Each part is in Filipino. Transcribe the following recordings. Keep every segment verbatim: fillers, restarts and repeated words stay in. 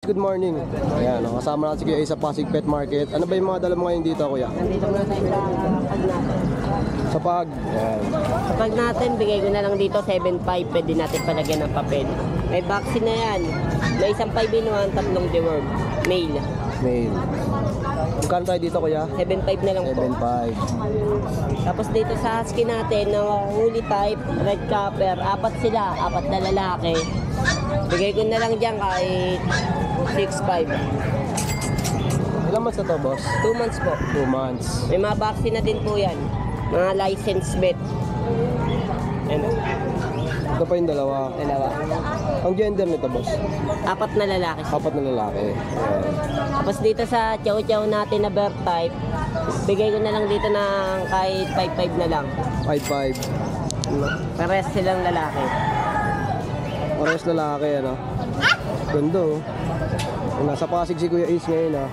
good morning. Ayan, oh, kasama natin si Kuya Ace sa Pasig Pet Market. Ano ba yung mga dala mo ngayon dito, Kuya? Nandito muna tayo sa pag natin. Sa pag. Ayan. Sa pag natin, bigay ko na lang dito seven five. Pwede natin palagyan ng papel. May vaccine na yan. May isang five in one, tatlong deworm. Male. Mail. Magkano tayo dito, Kuya? seven five na lang po. seven five. Tapos dito sa husky natin, na woolly type, red copper, apat sila, apat na lalaki. Bigay ko na lang dyan kahit six five. Ilang months na to, boss? two months po. two months. May mga vaccine na din po yan. Mga licensed vet. Ano? Ito pa yung dalawa. Dalawa. Ang gender nito, boss? Apat na lalaki. Apat na lalaki. Ayan. Tapos dito sa chow-chow natin na bear type, bigay ko na lang dito ng kahit five five na lang. five five. Pares silang lalaki. Oras lalaki, ano? Ganda, oh. Nasa Pasig si Kuya Ace ngayon, ah.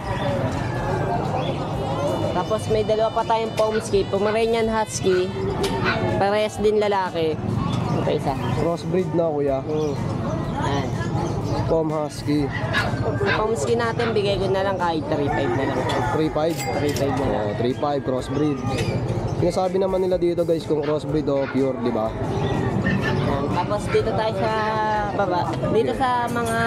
Tapos may dalawa pa tayong Pomsky, Pomeranian Husky, pares din lalaki. Ito isa. Crossbreed na, Kuya. Mm. Ayan. Pom Husky. Sa Pomsky natin, bigay ko na lang kahit three five na lang. three five. three five na lang. Oh, three five crossbreed. Sinasabi naman nila dito, guys, kung crossbreed o pure, di ba? Ayan. Tapos dito tayo sa baba. Dito sa mga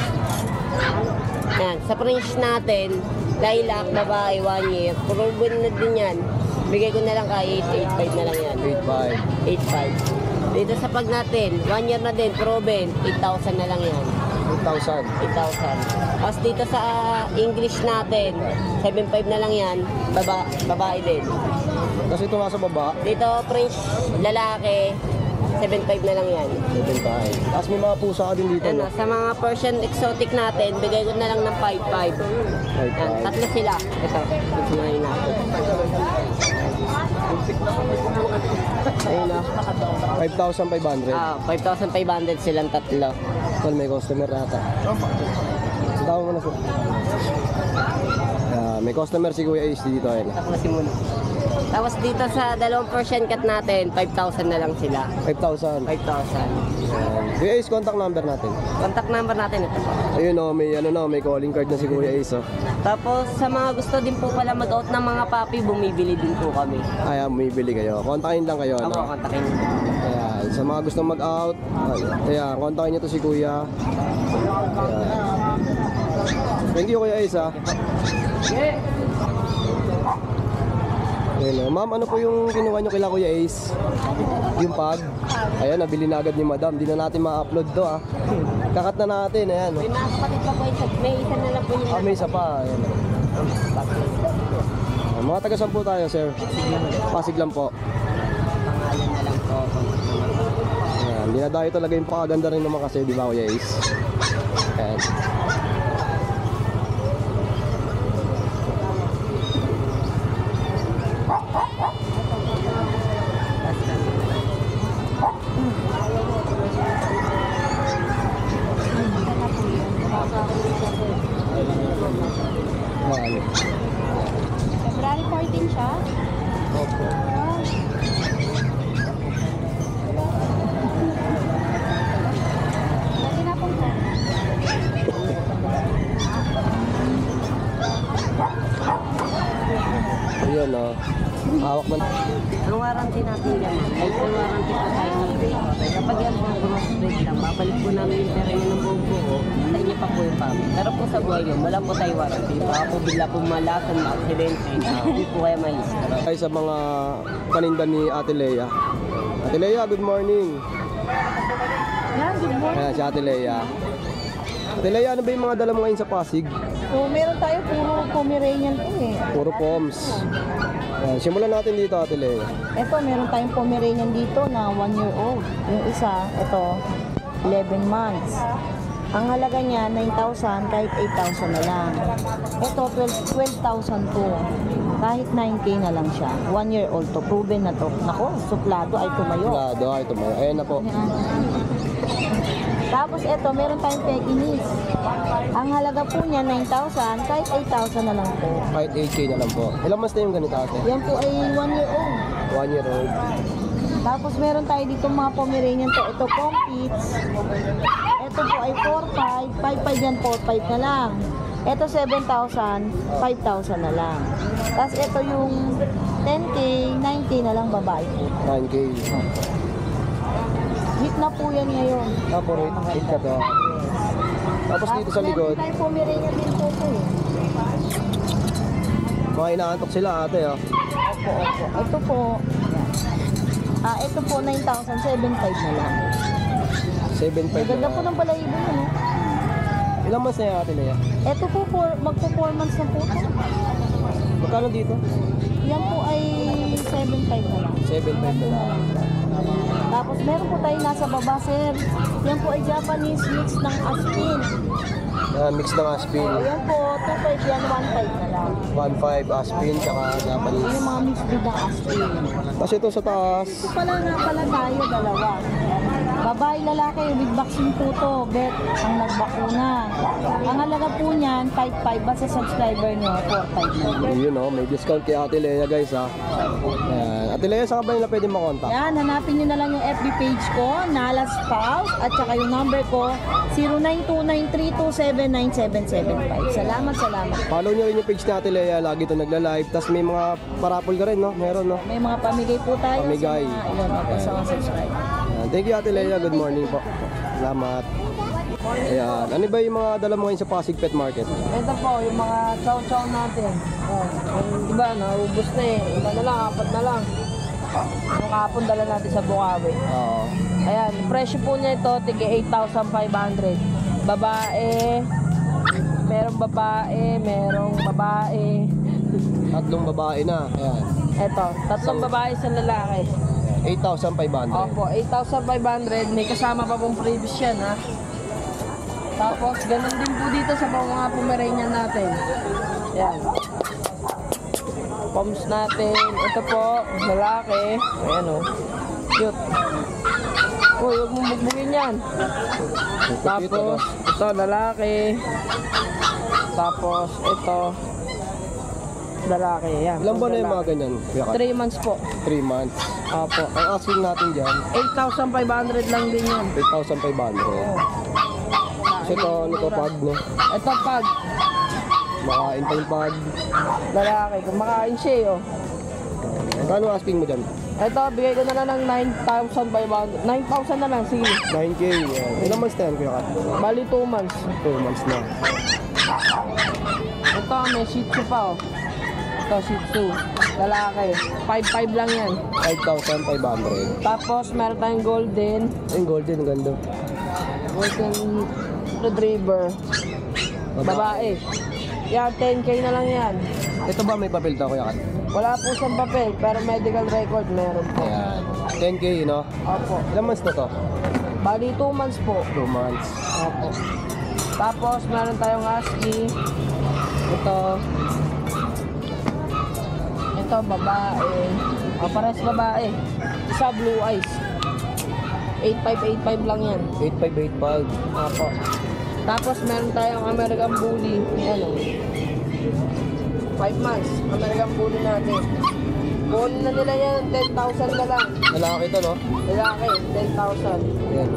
yan, sa French natin, lilac, babae, one year. Proven na din yan. Bigay ko na lang kahit eight five na lang yan. eight five. eight five. Dito sa pag natin, one year na din, proven, eight thousand na lang yan. eight thousand. eight thousand. Tapos dito sa English natin, seven five na lang yan, baba, babae din. Kasi ito nasa baba, Dito French lalaki, seven five na lang yan. seven five. Tapos may mga pusa ka din dito, Ano, no? sa mga Persian exotic natin, bigay ko na lang ng five five. five Yan, five. tatlo sila. Ito, ito na yun natin. Ayun na. five thousand five hundred. Ah, five thousand five hundred silang tatlo. Tol, may customer nata. Tawag mo na siya. Ah, may customer si Kuya Ace dito, ayun. Tapos na si Muno. Tapos dito sa dalawang Persian cat natin, five thousand na lang sila. five thousand. five thousand. Kuya Ace, contact number natin. Contact number natin ito po. Ayun, oh, may ano no, may calling card na si Kuya Ace, oh. Tapos sa mga gusto din po pala mag-out ng mga puppy, bumibili din po kami. Ayan, bumibili kayo. Kontakin lang kayo, Ako, ano? kontakin niyo. Ayan, sa mga gustong mag-out, ayan, kontakin nyo to si Kuya. Ayan. Thank you, Kuya Ace, ha. Ayan, oh. Ma'am, ano po yung kinuha nyo kila Kuya Ace? Yung pag? Ayan, nabili na agad ni Madam. Di na natin ma-upload to, ah. Kakat na natin, ayan. May mga kapatid pa po, isa, may isa na lang po yung Ah, may isa pa. Ayan. Ah, mga taga-saan po tayo, sir? Pasig lang po. pangalan na lang po. Ayan, dinadayo talaga yung pakaganda rin naman kasi, di ba, Kuya Ace? Ayan. Ayan. February fourteen siya? Opo. Lagi na pong po. Ayun, oh. Hawak man. Ang warranty natin yan, ay full warranty po tayo ng break. Kapag yan po crossbreed lang, babalik po namin yung pera nyo ng buong buo, sa inyo pa po yung pamilya. Pero po sa buhay nyo, wala po tayo warranty. Baka po bigla po malasan, ma-aksidente, hindi po kaya mais. Ay sa mga paninda ni Ate Lea. Ate Lea, good morning. Yan, good morning. Ayan, si Ate Lea. Ate Lea, ano ba yung mga dala mo ngayon sa Pasig? So, meron tayo puro Pomeranian po eh. Puro Poms. Ayan, simulan natin dito, Ate Lea. Ito, meron tayong Pomeranian dito na one year old. Yung isa, ito, eleven months. Ang halaga niya, nine thousand, kahit eight thousand na lang. Ito, twelve thousand to. Kahit nine K na lang siya. One year old to. Proven na to. Nako, suplado ay tumayo. Lado, ay tumayo. Ayan na po. Tapos ito, meron tayong Pekingese. Ang halaga po niya, nine thousand, kahit eight thousand na lang po. Kahit eight K na lang po. Ilang months na yung ganito, Ate? Yan po ay one year old. One year old. Tapos meron tayo dito mga Pomeranian to. Ito, Pompits. Ito, ito po ay four five, five five yan, four five na lang. Ito seven thousand, five thousand na lang. Tapos ito yung ten K, nine K na lang babae po. nine K. Hit na po yan ngayon. Tapos hit ka to. Tapos dito sa likod, Meron tayong Pomeranian din po po eh. mga inaantok sila ate oh. Opo, opo. Ito po, ah, ito po nine thousand, seven five na lang. seven five Maganda po na. ng balayibo yun eh. Ilang months na yan ate Lea? Ito po, four, magpo four months na po ito. Magkano dito? Yan po ay seven five na lang. seven five na lang. Tapos meron po tayo nasa baba, sir. Yan po ay Japanese mix ng aspin. Yan, mix ng aspin. O, yan po, two five yan, one five na lang. one five aspin, tsaka Japanese. Yung mga mix breed ng aspin. Tapos ito sa taas, Ito pala nga pala tayo, dalawa. Babae, lalaki, with vaccine po to, bet, ang nagbakuna. Ang halaga po niyan, five five, basta subscriber nyo, four five na. yun oh, may discount kay ate Lea guys ha. Yan. Ate Lea, saan ka ba nila pwede makontak? Yan, hanapin nyo na lang yung F B page ko, Nalas Pals, at saka yung number ko, zero nine two nine three two seven nine seven seven five. Salamat, salamat. Follow nyo rin yung page ni ate Lea, lagi ito nagla-live. Tapos may mga parapol ka rin no? Meron no? May mga pamigay po tayo Pamigay. sa mga, yun, okay, sa mga subscriber. Yan. Thank you ate Lea, good morning po. Salamat. Ayan, ano ba yung mga dala mo ngayon sa Pasig Pet Market? Ito po, yung mga chow-chow natin. Oh, yung iba, naubos na eh. Iba na lang, apat na lang. Yung kahapon dala natin sa Bukawi. Oo. Ayan, presyo po niya ito, tig eight thousand five hundred. Babae, merong babae, merong babae. Tatlong babae na. Ayan. Ito, tatlong babae sa lalaki. eight thousand five hundred. Opo, eight thousand five hundred. May kasama pa pong previous yan, ha? Tapos, ganun din po dito sa mga Pomeranian natin. Yan. Poms natin. Ito po, lalaki. Ayan, oh. Cute. Uy, huwag mong bugbugin yan. Tapos, ito, lalaki. Tapos, ito, lalaki. Yan. Ilang buwan na yung mga ganyan? three months po. three months. Opo. Ang asking natin dyan, eight thousand five hundred lang din yan. eight thousand five hundred. Kasi ito, ano to, pag, no? Ito pag Makain pa yung pag. lalaki, kumakain siya eh, oh. Magkano asking mo dyan? Ito, bigay ko na lang ng nine thousand five hundred. nine thousand na lang, sige. nine K. Yan. Ilang months na yan, Kuya Kat? Bali two months. two months na. Ito, may Shih Tzu pa, oh. Ito, Shih Tzu. Lalaki. five five lang yan. five thousand five hundred. Tapos, meron tayong golden. Yung golden, ang ganda. Golden retriever. Babae. Yan, ten K na lang yan. Ito ba may papel to, Kuya Kat? Wala po siyang papel, pero medical record meron po. Ayan. ten K, no? Opo. Ilang months na to? Bali two months po. two months. Opo. Tapos, meron tayong husky. Ito. Ito, babae. O, pares babae. Isa, blue eyes. eight five eight five lang yan. eight five eight five. Opo. Tapos, meron tayong American Bully. Yan o. five months. American Bully natin. Kunin na nila yan, ten thousand na lang. Lalaki to, no? Lalaki, ten thousand. Ayan.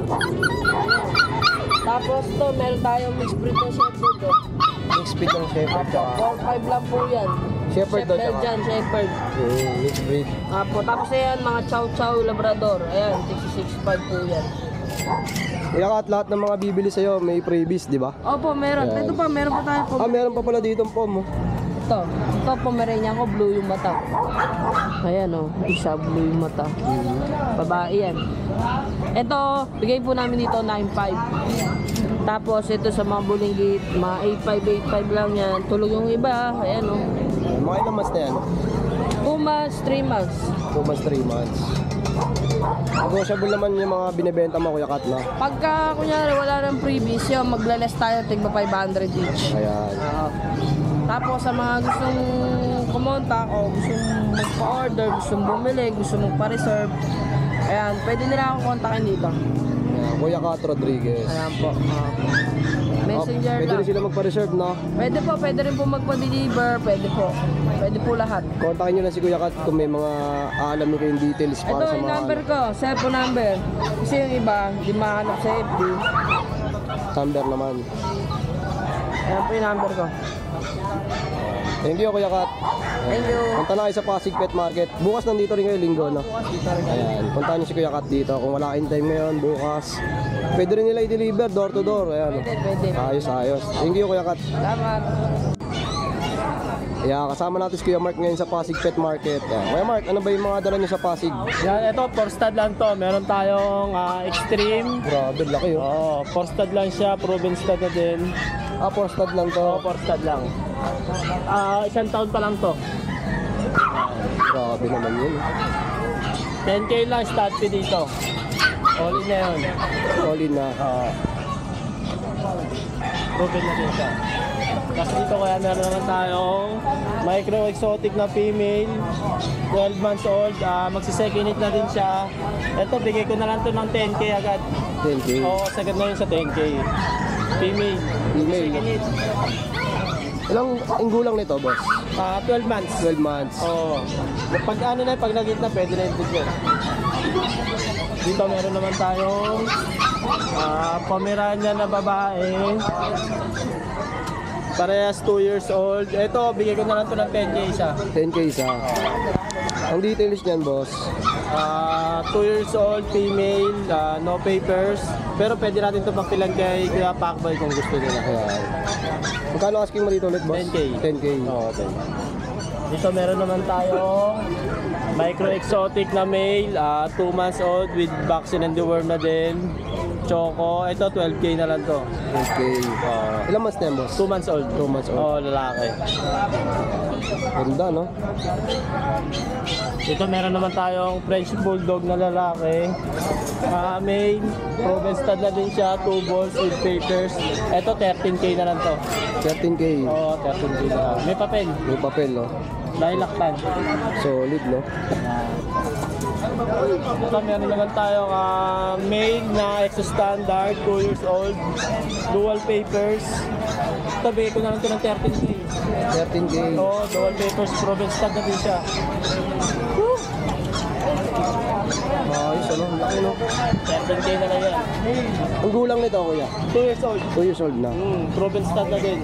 Tapos to, meron tayong mixed breed na Shepherd. Oh. Mixed speed ng Shepherd, tsaka four five lang po yan. Shepherd daw, tsaka Belgian Shepherd. mm, mixed breed. Apo, tapos ayan, mga Chow Chow Labrador. Ayan, sixty-six five po yan. Kuya Kat, lahat ng mga bibili sa'yo may freebies, di ba? Opo, meron. Ayan. Ito pa, meron pa tayo po. Ah, meron pa pala dito ang pom, oh. Ito, ito Pomeranian ko, blue yung mata. Ayan o, oh, isa blue yung mata. Babae yan. Ito, bigay po namin dito nine five. Tapos ito sa mga bulinggit, mga eight five eight five lang yan. Tulog yung iba, ayan o. Oh. Mga ilang months na yan? two months, three months. two months, three months. Negotiable naman yung mga binibenta mo, Kuya Kat, no? Pagka kunyari wala ng freebies, yun, maglalas tayo, tigba five hundred each. Ayan. Oo. Tapos sa mga gustong kumontak o gustong magpa-order, gustong bumili, gustong magpa-reserve, ayan, pwede nila akong kontakin dito. Ayan, Kuya Kat Rodriguez. Ayan po. Uh, messenger Oh, pwede lang. rin sila magpa-reserve, no? Pwede po, pwede rin po magpa-deliver, pwede po. Pwede po lahat. Kontakin nyo na si Kuya Kat kung may mga aalamin kayong details para Ito sa yung mga... number ko, cellphone number. Kasi yung iba, di mahanap sa F B. Number naman. Ayan po yung number ko. Thank you, Kuya Kat. Thank you. Punta na kayo sa Pasig Pet Market. Bukas nandito rin kayo linggo, no? Ayan, puntahan niyo si Kuya Kat dito. Kung wala kayong time ngayon, bukas. Pwede rin nila i-deliver, door to door. Ayan. Pwede, pwede. Ayos, ayos. Thank you, Kuya Kat. Salamat. Yeah, kasama natin si Kuya Mark ngayon sa Pasig Pet Market. Yeah. Kuya Mark, ano ba yung mga dala niyo sa Pasig? Yan, ito, four stud lang to. Meron tayong ah, extreme. Grabe, laki oh. Oo, four stud lang siya. Proven stud na din. Ah, four stud lang to. Oo, four stud lang. Ah, isang taon pa lang to. Grabe naman yun. ten K lang stud fee dito. All in na yun. All in na. Oo. Proven na din siya. Tapos dito kaya meron naman tayong micro exotic na female. twelve months old. Ah, magsi-second hit na din siya. Ito, bigay ko na lang to ng ten K agad. ten K. Oo, second na yun sa ten K. Female. Female. Second hit. Ilang inggulang nito, boss? Ah, twelve months. twelve months. Oo. Pag ano na, pag nag-hit na, pwede na yung bigyan. Dito meron naman tayong ah, Pomeranian na babae. Parehas two years old. Ito, bigay ko na lang ito ng ten K isa. ten K isa. Ang details niyan, boss? Ah, two years old, female, ah, no papers. Pero pwede natin ito papilan kay Kuya Pacboy kung gusto nila. Ayan. Magkano asking mo dito ulit, boss? ten K. ten K. Oo, ten K. Dito meron naman tayong micro exotic na male, two months old with vaccine and deworm na din. Choco, ito twelve K na lang to. twelve K. Uh, Ilang months na yan, boss? two months old. Two months old. Oo, lalaki. Ganda, no? Dito meron naman tayong French Bulldog na lalaki. Uh, male, proven stud na din siya, two balls with papers. Ito thirteen K na lang to. thirteen K. Oo, thirteen K na lang. May papel, May papel, no? lilac tan. Solid, no? Ito meron naman tayong uh, male na exo standard, two years old, dual papers. Ito bigay ko na lang ito ng thirteen K. thirteen K. Oo, dual papers, proven stud na din siya. Ayos, ano? Laki, no? thirteen K na lang yan. Ang gulang nito, kuya? two years old. two years old na. Hmm, proven stud na din.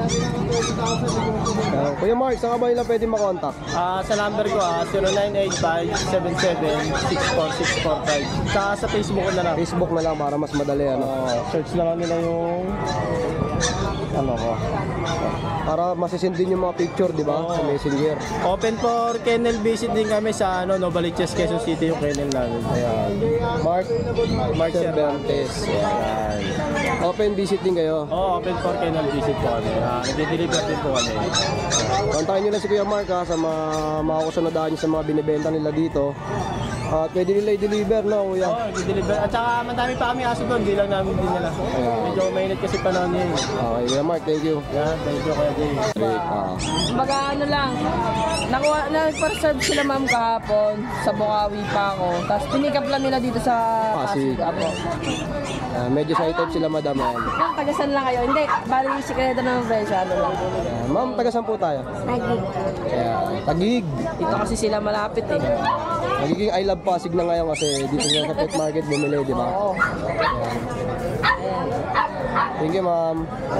Uh, kuya Mark, saan ka ba nila pwede makontak? Ah, sa number ko ah zero nine eight five seven seven six four six four five. Saka sa Facebook ko na lang. Facebook na lang para mas madali, ano? Ah, search na lang nila yung ano ko. Para masisend din yung mga picture, di ba? Oo. Sa Messenger. Open for kennel visit din kami sa ano Novaliches, Quezon City yung kennel namin. Ayan. Mark, Mark Cervantes. Cervantes. Ayan. Open visit din kayo. Oh, open for kennel visit po kami. Ah, nagde-deliver din po kami. Kontakin nyo lang si Kuya Mark, ha, sa mga makakusunodaan nyo sa mga binibenta nila dito. At pwede nila i-deliver, no, kuya? Oh, nagde-deliver. At saka madami pa kami aso doon, hindi lang namin din nila. Medyo mainit kasi panahon niya. Okay, Kuya Mark, thank you. Yan, thank you Kuya Jay. Great, ah. Baga ano lang, nakuha, nag-serve sila ma'am kahapon, sa Bukawi pa ako. Tapos pinick up lang nila dito sa Pasig. Pasig. Apo. Ah, medyo excited sila, madam. Ayan. Ma'am, tagasan lang kayo. Hindi, bali yung sikreto ng presyo, ano lang. Ayan. Ma'am, taga saan po tayo? Tagig. Ayan. Tagig. Dito kasi sila malapit eh. Nagiging I love Pasig na ngayon kasi dito sila sa pet market bumili, di ba? Oo. Thank you, ma'am.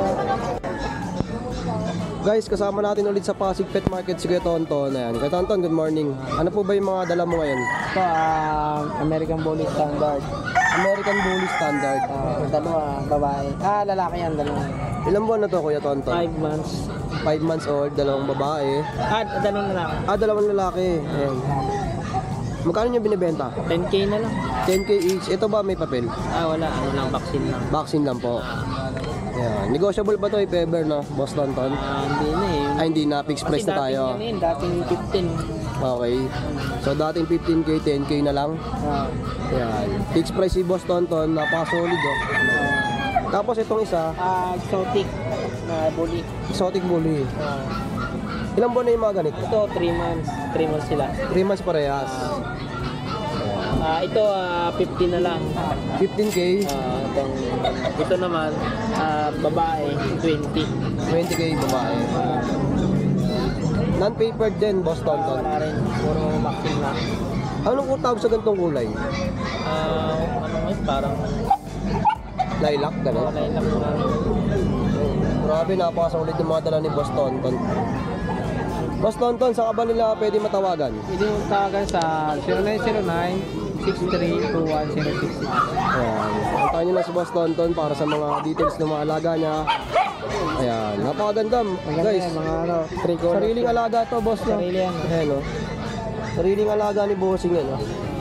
Guys, kasama natin ulit sa Pasig Pet Market si Kuya Tonton. Ayan. Kuya Tonton, good morning. Ano po ba yung mga dala mo ngayon? Ito, ah, American Bully Standard. American Bully Standard. Ah, dalawa, babae. Ah, lalaki yan, dalawa. Ilang buwan na to, Kuya Tonton? Five months. Five months old, dalawang babae. Ah, dalawang lalaki. Ah, dalawang lalaki. Ayan. Magkano niyo binibenta? ten K na lang. ten K each. Ito ba may papel? Ah, wala. Ano lang, vaccine lang. Vaccine lang po. Ayan. Negotiable ba to if ever, no? Boss Tonton? Ah, hindi na eh. Ay, hindi na. Fixed price na tayo. Kasi dating yan eh, dating fifteen. Okay. So, dating fifteen K, ten K na lang. Ah, Ayan. Fixed price si Boss Tonton. Napaka-solid, oh. Tapos itong isa, ah, exotic na bully. exotic bully. Ah, Ilang buwan na yung mga ganito? ito, three months. three months sila. three months parehas. Ah, ito, ah, fifteen na lang. fifteen K, Ah, itong, ito naman, ah, babae, twenty. twenty K babae. Non-papered din, Boss Ah, Tonton. wala rin. Puro vaccine lang. Anong kung tawag sa ganitong kulay? Ah, ano nga, parang Lilac, gano'n. Wala lang po namin. Grabe, napakasulit yung mga dala ni Boss Tonton. Boss Tonton, saan ka ba nila pwede matawagan? Pwede mo tawagan sa zero nine zero nine, six three two one zero six six. Ayan. Puntahan nyo na si Boss Tonton para sa mga details ng mga alaga niya. Ayan. Napakaganda. Guys, mga ano, three colors. sariling alaga to, boss. No? Sarili yan. Ayan, no? Sariling alaga ni Bossing yan, no?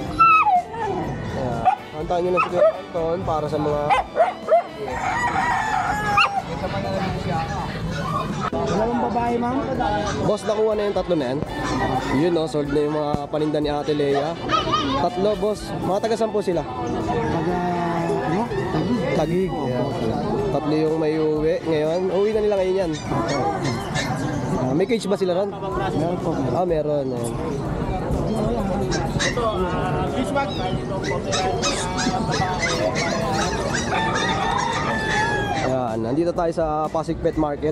Ayan. Puntahan nyo na si Boss Tonton para sa mga... Wala bang babae, ma'am? Boss, nakuha na yung tatlo na yan. Yun, no? Sold na yung mga paninda ni Ate Lea. Tatlo, boss. Mga taga-saan po sila? Taga, ano? Tagig. Tagig. Ayan. Tatlo yung may uwi ngayon. Uwi na nila ngayon yan. Ah, may cage ba sila ron? Meron po. Ah, meron. Ayan. Ito, ah, fish bag. Ayan, nandito tayo sa Pasig Pet Market.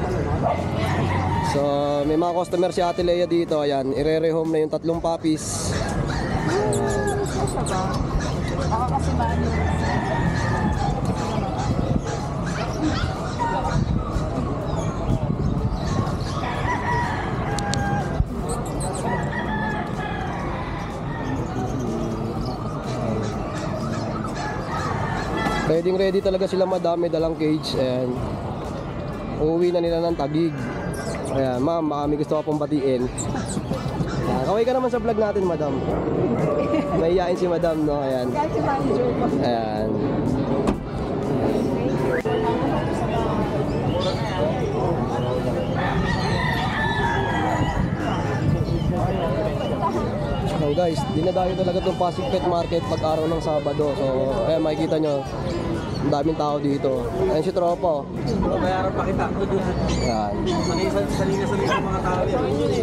So, may mga customer si Ate Lea dito. Ayan, ire-rehome na yung tatlong puppies. Ready ready talaga sila, madami dalang cage. Ayan. Uuwi na nila ng Tagig. Ayan, ma'am, baka may gusto ka pong batiin. Ayan, kaway ka naman sa vlog natin, madam. Mahihain si madam, no? Ayan. Ayan. So guys, dinadayo talaga itong Pasig Pet Market pag araw ng Sabado. So, ayan, makikita nyo, ang daming tao dito. Ayan si Tropo. Bayaran pa kita. Ayan. Manisan, salina sa mga tao yan.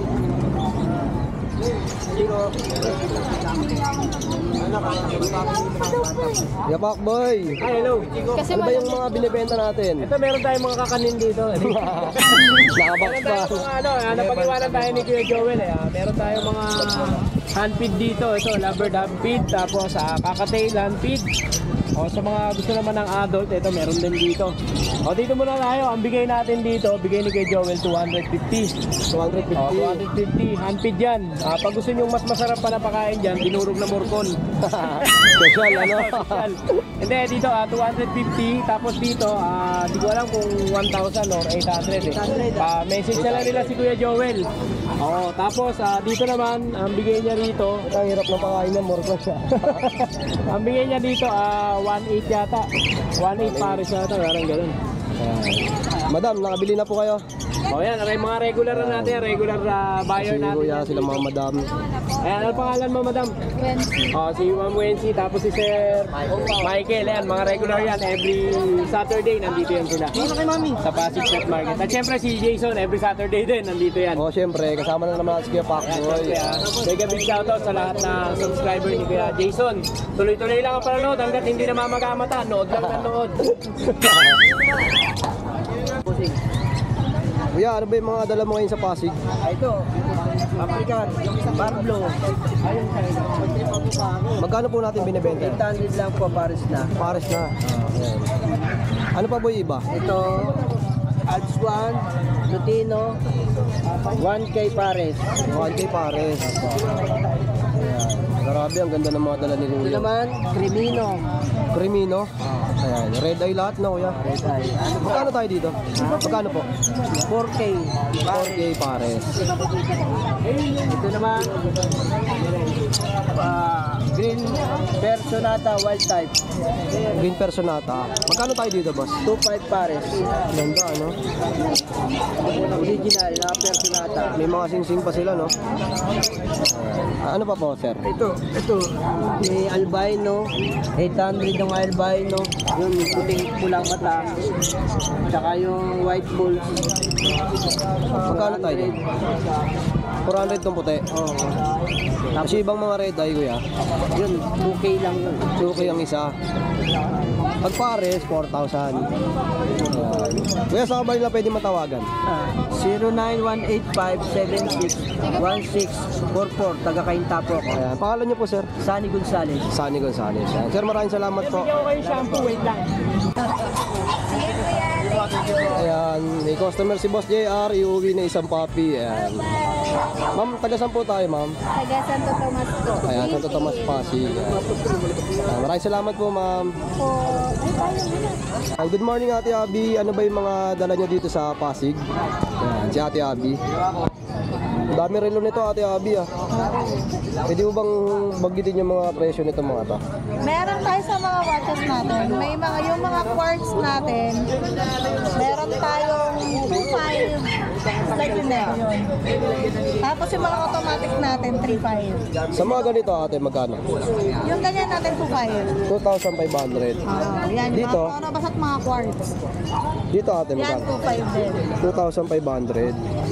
Yapak boy! Hi, hello. Ano ba yung mga binibenta natin? Ito, meron tayong mga kakanin dito. Nakabox Meron pa. tayong mga ano, ah, napag-iwanan tayo ni Kuya Joel eh. ah. Meron tayong mga handfeed dito. Ito, lovebird handfeed. Tapos ah, kakatail handfeed. O sa mga gusto naman ng adult, ito meron din dito. O dito muna tayo, ang bigay natin dito, bigay ni Kuya Joel two hundred fifty. two hundred O, fifty. two hundred fifty, handfeed yan. Ah, pag gusto nyo mas masarap pa na pakain dyan, binurog na morcon. Special, ano? Special. Hindi, dito ah, two hundred fifty. Tapos dito, ah, di ko alam kung one thousand or eight hundred eh. Pa message na lang nila si Kuya Joel. Oo, tapos ah, dito naman, ang bigay niya rito, Ito ang hirap ng pakain ng morcon siya. ang bigay niya dito, ah, one eight yata. one eight pares yata, parang ganun. Madam, nakabili na po kayo? O yan, may mga regular na natin, regular na buyer Si natin. Kuya, sila mga madam. Ayan, ano pangalan mo, madam? Wency. Oh, si Ma'am Wency, tapos si Sir Michael. Ayan, mga regular yan. Every Saturday, nandito yan sila. Ano kay Mami? Sa Pasig Pet Market. At syempre si Jason, every Saturday din, nandito yan. O, syempre, kasama na naman si Kuya Pak Ayan, boy. syempre, ah. Mega big shoutout sa lahat na subscriber ni Kuya Jason. Tuloy-tuloy lang ang panonood hanggat hindi na mamagamata. Nood lang na nood. Kuya, ano ba yung mga dala mo ngayon sa Pasig? Ito, African, Barblo. Ayun siya. Magkano po natin binibenta? eight hundred lang po pares na. Pares na. Ayan. Ano pa po yung iba? Ito, Alps one, Lutino, one K pares. one K pares. Ayan. Grabe, ang ganda ng mga dala ni Ito Kuya. naman, Crimino. Crimino. Ayan, red eye lahat na, Kuya. Magkano tayo dito? Magkano po? four K. four K pares. Ito naman, ah, Green Personata Wild Type. Green Personata. Magkano tayo dito, boss? two five pares. Ganda, ano? Original na Personata. May mga sing-sing pa sila, no? Ah, ano pa po, sir? Ito, ito, may albino, eight hundred yung albino, yung puting pulang mata, tsaka yung white bulls. Magkano tayo dito? four hundred tong puti. Oo. Tapos yung ibang mga red eye, Kuya. Yun, two K lang yun. two K ang isa. Pag pares, four thousand. Ayan. Kuya, saan ka ba nila pwede matawagan? zero nine one eight five seven six one six four four, taga Kaintapo ko. Ayan. Pangalan niyo po, sir? Sunny Gonzales. Sunny Gonzales. Ayan. Sir, maraming salamat po. Bigyan ko kayo shampoo, wait lang. Ayan, may customer si Boss J R, iuwi na isang puppy. Ayan. Ma'am, taga saan po tayo, ma'am? Taga Santo Tomas po. Ayan, Santo Tomas Pasig. Ayan, maraming salamat po, ma'am. Po. Ay, tayo muna. Ayan, good morning, Ate Abby. Ano ba yung mga dala nyo dito sa Pasig? Ayan, si Ate Abby. Dami relo nito, Ate Abby, ah. Pwede mo bang bagitin yung mga presyo nito, mga to? Meron tayo sa mga watches natin. May mga, yung mga quartz natin, meron tayong two five, slightly neck yun. Tapos yung mga automatic natin, three five. Sa mga ganito, Ate, magkano? Yung ganyan natin, two five. two thousand five hundred. Ah, yan, yung Dito? mga ano, basta't mga quartz. Dito, Ate, Yan, magkano? two five din. two thousand five hundred.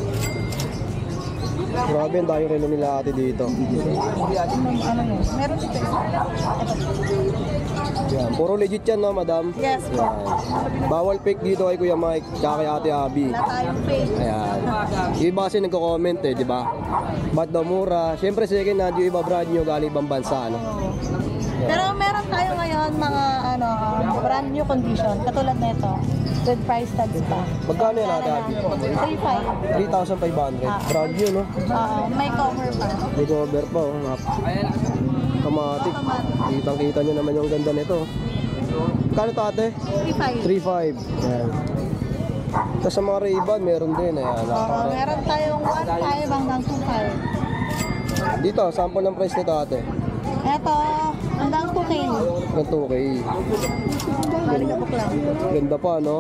Grabe, ang dahil relo nila, Ate, dito. Ano yun? Meron dito. Yan, puro legit yan, no, madam? Yes po. Yan. Bawal fake dito kay Kuya Mike, tsaka kay Ate Abby. Wala tayong fake. Ayan. Yung iba kasi nagko-comment eh, di ba? Ba't daw mura? Siyempre second hand, yung iba brand new galing ibang bansa, no? Pero meron tayo ngayon mga ano um, brand new condition katulad nito with price tags pa. Magkano yan, Ate Abby? three five. three thousand five hundred. Brand new, no? Oo, may cover pa. May cover pa, oh. Nap- Kamatik. Kitang-kita nyo naman yung ganda nito. Magkano to, Ate? three five. three five. Ayan. Tapos sa mga Ray-Ban, meron din. Ayan. Oo, napaka- meron tayong one five hanggang two five. Dito, sample ng price nito, Ate. Eto, hanggang two K. Ng two K. Balik na book lang. Ganda pa, no?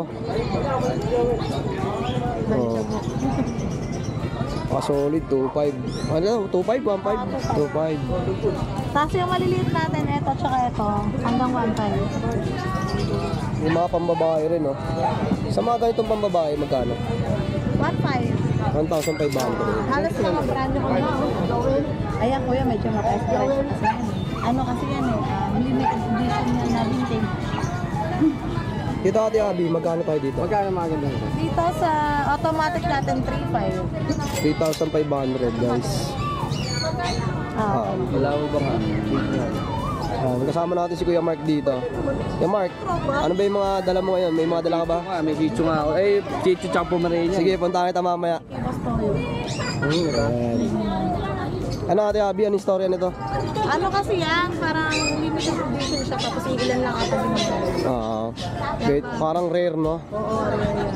Oh. Ah, solid, two five. Ano, two five, one five? two five. Tapos yung maliliit natin, eto tsaka eto, hanggang one five. Yung mga pambabae rin, no? Sa mga ganitong pambabae, magkano? one five. one thousand five hundred. Halos mga brand new ko na. Ayan kuya, medyo maka-stretch kasi yan. Ano kasi yan eh, um, limited edition yan na vintage. Dito, Ate Abby, magkano tayo dito? Magkano mga ganda nito? Dito sa automatic natin, three five. three thousand five hundred, guys. Ah, Ah, wala mo ba nga? Ah, kasama natin si Kuya Mark dito. Kuya Mark, ano ba yung mga dala mo ngayon? May mga dala ka ba? Ah, may chichu nga ako. Eh, chichu tsaka pomeranian. Sige, punta kita mamaya. Hmm, ayan. Ano, Ate Abby, anong istorya nito? ano kasi yan, parang limited edition siya, tapos ilan lang ata binigay. Oo. Wait, parang rare, no? Oo, rare yan.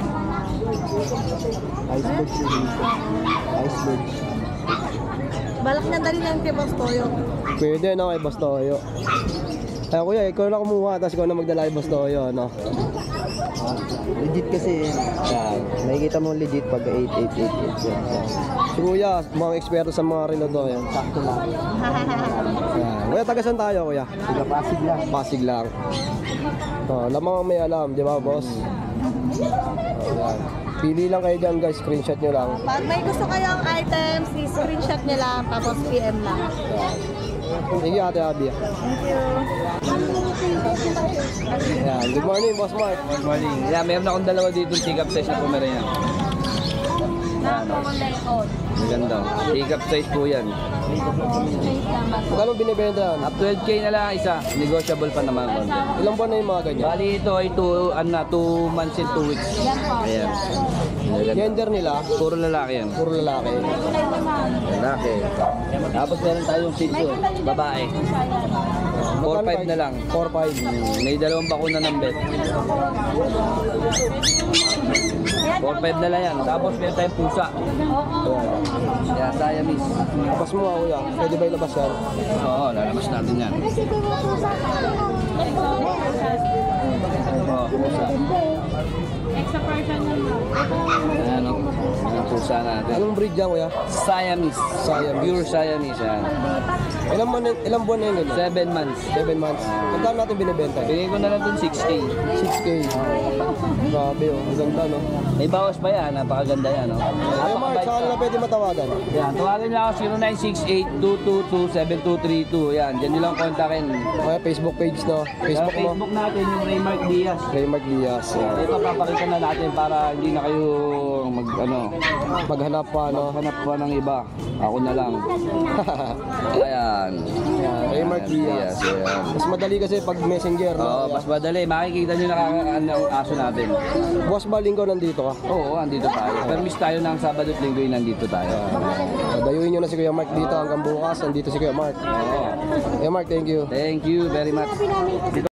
Iceberg series. Iceberg. Balak niya dali lang kay Boss Toyo. Pwede, no? Kay Boss Toyo. Ay, kuya, ikaw na kumuha, tapos ikaw na magdala kay Boss Toyo, no? Legit kasi. Yan. Nakikita mo legit pag eight eight eight eight. Si kuya, mga eksperto sa mga relo to, yan. Sakto lang. Yan. Kuya, taga saan tayo, kuya? Tiga Pasig lang. Pasig lang. Oh, lamang ang may alam, di ba, boss? Oh, yan. Pili lang kayo dyan, guys. Screenshot nyo lang. Pag may gusto kayong items, i-screenshot niya lang, tapos P M lang. Sige, Ate Abby. Thank you. Yan. Good morning, Boss Mark. Good morning. Yeah, meron akong dalawa dito take-up size na pomeranian. Maganda. Take-up size po yan. Magkano binibenta yan? Up twelve K na lang isa. Negotiable pa naman. konti. Ilang buwan na yung mga ganyan? Bali ito ay two, ano, two months and two weeks. Yan po. Ayan. Maganda. Gender nila, Puro lalaki yan. puro lalaki. Lalaki. Tapos meron tayong shih tzu. Babae. four five na lang. four five. May dalawang bakuna ng bet. four five na lang yan. Tapos meron tayong pusa. Yan, Siamese. Labas mo nga, kuya. Pwede ba ilabas yan? Oo, lalabas natin yan. Oo, pusa. Ayan o. Ang pusa natin. Anong breed yan, kuya? Siamese. Siamese. Pure Siamese yan. Ilang buwan, na- ilang buwan na yun? ganyan? Seven months. Seven months. Magkano natin binibenta? Bigay ko na lang dun six K. six K. Grabe, oh. Ang ganda, no? May bawas pa yan. Napakaganda yan. No? Kuya Mark, saan na pwede matawagan? Yan, tawagin lang ako zero nine six eight two two two seven two three two. Yan, dyan nyo lang kontakin. Kuya, Facebook page, no? Sa Facebook mo? Facebook natin yung Raymark Diaz. Ray Mark Diaz. Yan. Ito papakita na natin para hindi na kayo mag ano, Maghanap pa, no? hanap pa ng iba. Ako na lang. Ayan. Ayan, Raymar Diaz. Ayan. Mas madali kasi pag messenger, no? Oo, mas madali. Makikita nyo nakakaan ang aso natin. Boss ba linggo nandito ka? Oo, andito tayo. Permis tayo ng Sabado at Linggo, nandito tayo. Uh, dayuin nyo na si Kuya Mark dito hanggang bukas. Nandito si Kuya Mark. Oo. Kuya Mark, thank you. Thank you very much.